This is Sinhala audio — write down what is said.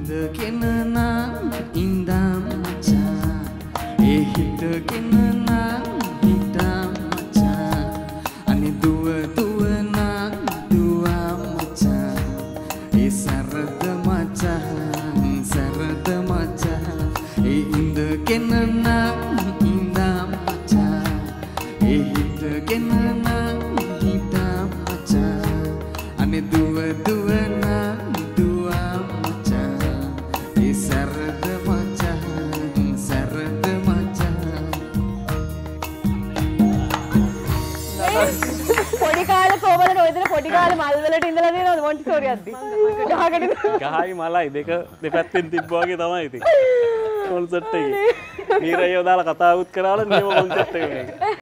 ඉඳගෙන නම් ඉඳම් මචං ඒ හිටගෙන නම් හිටම් මචං අනේ දුව දුව නම් දුවා මචං ඒ සරද මචං සරද මචං ඒ ඉඳගෙන නම් ඉඳම් මචං ඒ හිටගෙන නම් හිටම් මචං අනේ දුව දුව නම් දුවා මචං ඒ සරද මචං සරද මචං පොඩි කාලේ කොහමද ඔයදලා පොඩි කාලේ මල් වලට ඉඳලා දෙනවද මොන්ටිසෝරි යද්දි ගහකට ගහයි මලයි දෙපැත්තෙන් තිබ්බා වගේ තමයි ඉතින් කොන්සර්ට් එකේ මීරයෝ දාලා කතාවුත් කරාවල නියම කොන්සර්ට් එකේ